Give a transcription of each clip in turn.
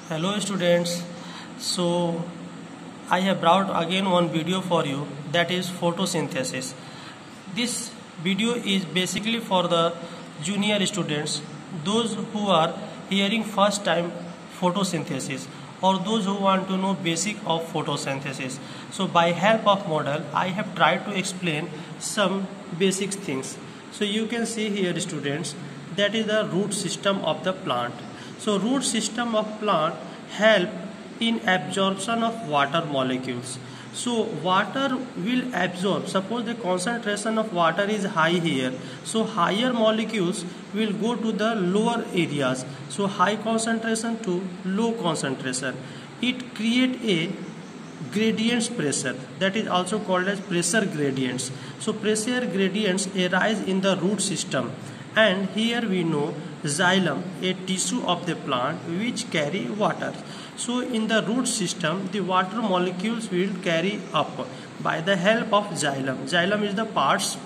Hello students, so I have brought again one video for you, that is photosynthesis. This video is basically for the junior students, those who are hearing first time photosynthesis or those who want to know basic of photosynthesis. So by help of model I have tried to explain some basic things. So you can see here students, that is the root system of the plant. So root system of plant help in absorption of water molecules. So water will absorb, suppose the concentration of water is high here, so higher molecules will go to the lower areas, so high concentration to low concentration. It create a gradients pressure, that is also called as pressure gradients. So pressure gradients arise in the root system, and here we know xylem, a tissue of the plant which carry water. So in the root system the water molecules will carry up by the help of xylem. Xylem is the parts,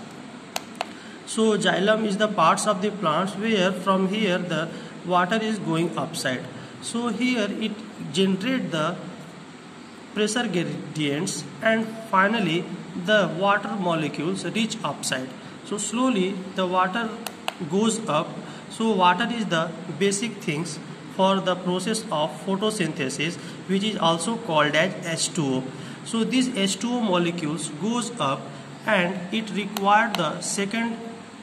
so xylem is the parts of the plants where from here the water is going upside. So here it generate the pressure gradients, and finally the water molecules reach upside. So slowly the water goes up. So water is the basic things for the process of photosynthesis, which is also called as H2O. So these H2O molecules goes up and it required the second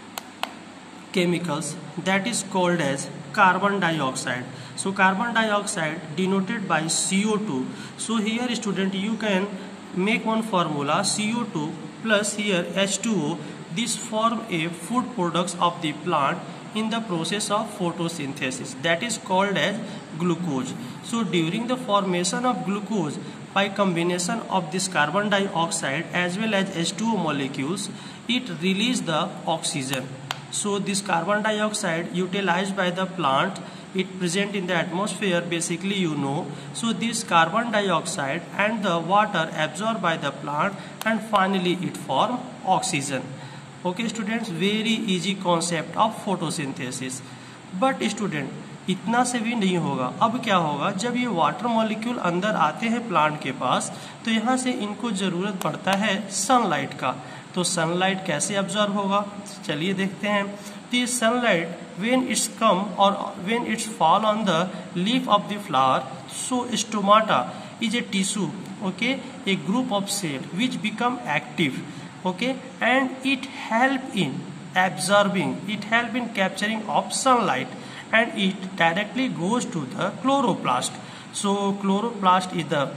chemicals, that is called as carbon dioxide. So carbon dioxide denoted by CO2. So here student you can make one formula, CO2 plus here H2O. This form a food products of the plant in the process of photosynthesis, that is called as glucose. So during the formation of glucose, by combination of this carbon dioxide as well as H2O molecules, it releases the oxygen. So this carbon dioxide utilized by the plant, it present in the atmosphere basically you know. So this carbon dioxide and the water absorbed by the plant, and finally it form oxygen. Okay students, very easy concept of photosynthesis. But student इतना से भी नहीं होगा. अब क्या होगा, जब ये वाटर मॉलिक्यूल अंदर आते हैं प्लांट के पास, तो यहाँ से इनको जरूरत पड़ता है सनलाइट का. तो सनलाइट कैसे अब्जॉर्ब होगा, चलिए देखते हैं. तो ये sunlight when it's come or when it's fall on the leaf of the flower, so stomata is a tissue, okay, a group of cell which become active, okay, and it help in absorbing, it help in capturing of sunlight, and it directly goes to the chloroplast. So chloroplast is the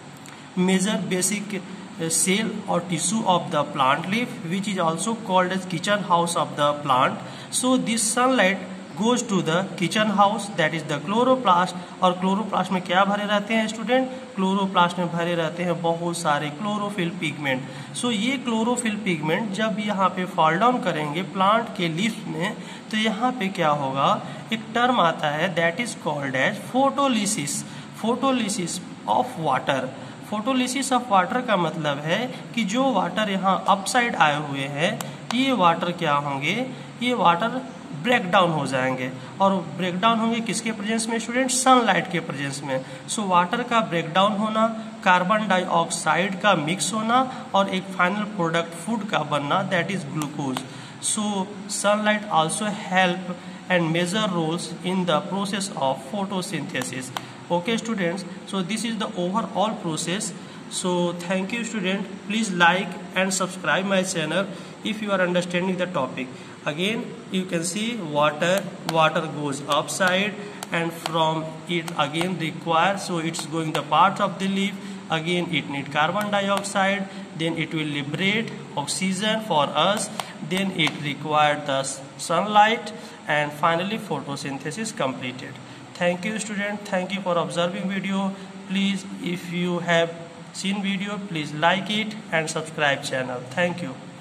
major basic cell or tissue of the plant leaf, which is also called as kitchen house of the plant. So this sunlight goes to the kitchen house, that is the chloroplast. और chloroplast में क्या भरे रहते हैं student, chloroplast में भरे रहते हैं बहुत सारे क्लोरोफिल पिगमेंट. सो ये क्लोरोफिल पिगमेंट जब यहाँ पे फॉल डाउन करेंगे प्लांट के लीफ में, तो यहाँ पे क्या होगा, एक टर्म आता है that is called as photolysis. Photolysis of water. Photolysis of water का मतलब है कि जो वाटर यहाँ अपसाइड आए हुए हैं, ये वाटर क्या होंगे, ये वाटर ब्रेक डाउन हो जाएंगे. और ब्रेक डाउन होंगे किसके प्रेजेंस में स्टूडेंट, सनलाइट के प्रेजेंस में. सो वाटर का ब्रेक डाउन होना, कार्बन डाइऑक्साइड का मिक्स होना, और एक फाइनल प्रोडक्ट फूड का बनना, that is glucose. So sunlight also help and major roles in the process of photosynthesis. Okay students, so this is the overall process. So thank you student, please like and subscribe my channel if you are understanding the topic. Again you can see water goes upside, and from it again require, so it's going the parts of the leaf, again it need carbon dioxide, then it will liberate oxygen for us, then it required the sunlight, and finally photosynthesis completed. Thank you student, thank you for observing video. Please, if you have seen video, please like it and subscribe channel. Thank you.